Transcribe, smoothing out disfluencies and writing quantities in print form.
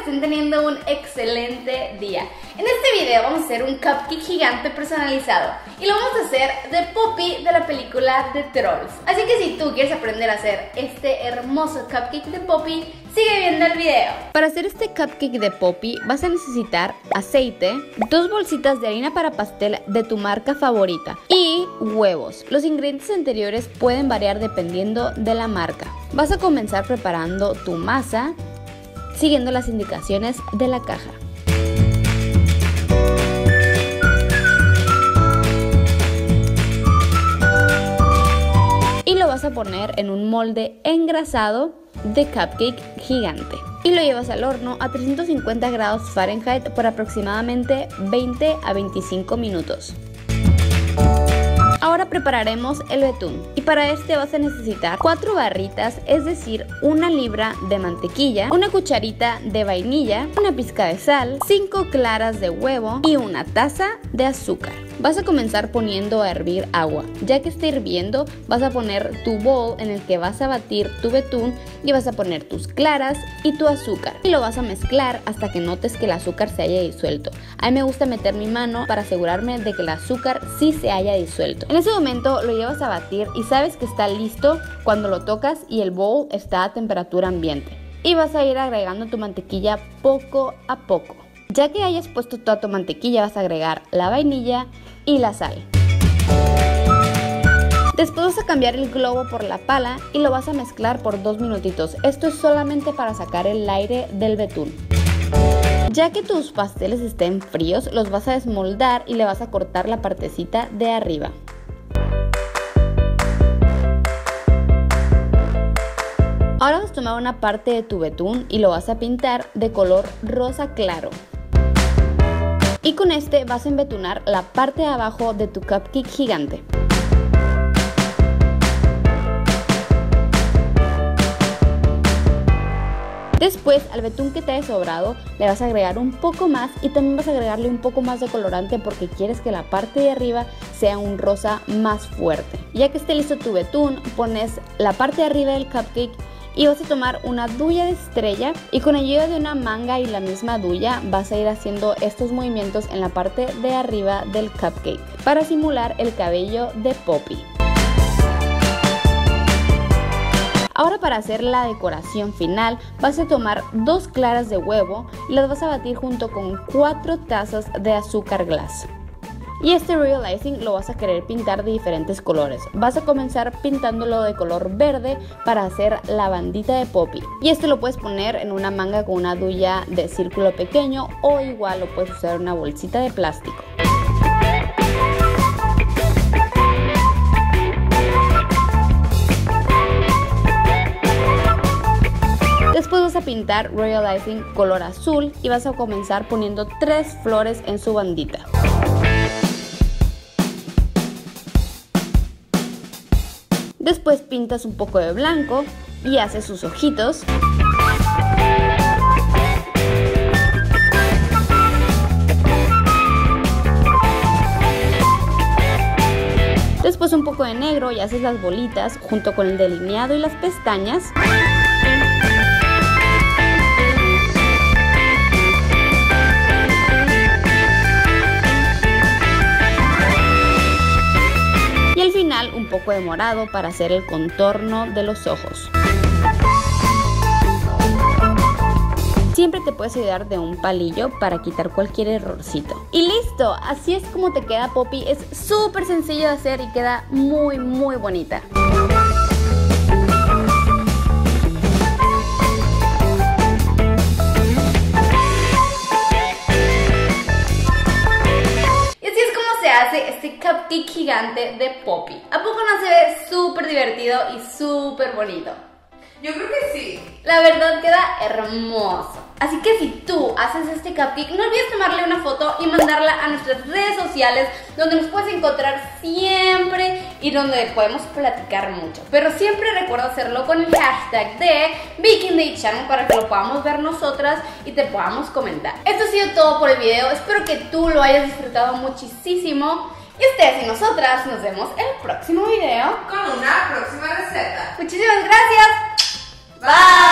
estén teniendo un excelente día. En este video vamos a hacer un cupcake gigante personalizado y lo vamos a hacer de Poppy de la película de Trolls. Así que si tú quieres aprender a hacer este hermoso cupcake de Poppy, sigue viendo el video. Para hacer este cupcake de Poppy vas a necesitar aceite, 2 bolsitas de harina para pastel de tu marca favorita y huevos. Los ingredientes anteriores pueden variar dependiendo de la marca. Vas a comenzar preparando tu masa siguiendo las indicaciones de la caja. Y lo vas a poner en un molde engrasado de cupcake gigante. Y lo llevas al horno a 350 grados Fahrenheit por aproximadamente 20 a 25 minutos. Ahora prepararemos el betún y para este vas a necesitar 4 barritas, es decir, 1 libra de mantequilla, 1 cucharita de vainilla, 1 pizca de sal, 5 claras de huevo y 1 taza de azúcar. Vas a comenzar poniendo a hervir agua. Ya que esté hirviendo, vas a poner tu bowl en el que vas a batir tu betún y vas a poner tus claras y tu azúcar. Y lo vas a mezclar hasta que notes que el azúcar se haya disuelto. A mí me gusta meter mi mano para asegurarme de que el azúcar sí se haya disuelto. En ese momento lo llevas a batir y sabes que está listo cuando lo tocas y el bowl está a temperatura ambiente. Y vas a ir agregando tu mantequilla poco a poco. Ya que hayas puesto toda tu mantequilla, vas a agregar la vainilla y la sal. Después vas a cambiar el globo por la pala y lo vas a mezclar por 2 minutitos. Esto es solamente para sacar el aire del betún. Ya que tus pasteles estén fríos, los vas a desmoldar y le vas a cortar la partecita de arriba. Ahora vas a tomar una parte de tu betún y lo vas a pintar de color rosa claro. Y con este vas a embetunar la parte de abajo de tu cupcake gigante. Después, al betún que te haya sobrado, le vas a agregar un poco más y también vas a agregarle un poco más de colorante porque quieres que la parte de arriba sea un rosa más fuerte. Ya que esté listo tu betún, pones la parte de arriba del cupcake y vas a tomar una duya de estrella y con ayuda de una manga y la misma duya vas a ir haciendo estos movimientos en la parte de arriba del cupcake para simular el cabello de Poppy. Ahora para hacer la decoración final vas a tomar 2 claras de huevo y las vas a batir junto con 4 tazas de azúcar glass. Y este royal icing lo vas a querer pintar de diferentes colores. Vas a comenzar pintándolo de color verde para hacer la bandita de Poppy. Y esto lo puedes poner en una manga con una duya de círculo pequeño o igual lo puedes usar en una bolsita de plástico. Después vas a pintar royal icing color azul y vas a comenzar poniendo 3 flores en su bandita. Después pintas un poco de blanco y haces sus ojitos. Después un poco de negro y haces las bolitas junto con el delineado y las pestañas. Un poco de morado para hacer el contorno de los ojos. Siempre te puedes ayudar de un palillo para quitar cualquier errorcito. Y listo, así es como te queda Poppy. Es súper sencillo de hacer y queda muy bonita. Este cupcake gigante de Poppy. ¿A poco no se ve súper divertido y súper bonito? Yo creo que sí. La verdad queda hermoso. Así que si tú haces este cupcake, no olvides tomarle una foto y mandarla a nuestras redes sociales, donde nos puedes encontrar siempre y donde podemos platicar mucho. Pero siempre recuerda hacerlo con el hashtag de Baking Day Channel para que lo podamos ver nosotras y te podamos comentar. Esto ha sido todo por el video. Espero que tú lo hayas disfrutado muchísimo. Y ustedes y nosotras nos vemos en el próximo video con una próxima receta. Muchísimas gracias. Bye.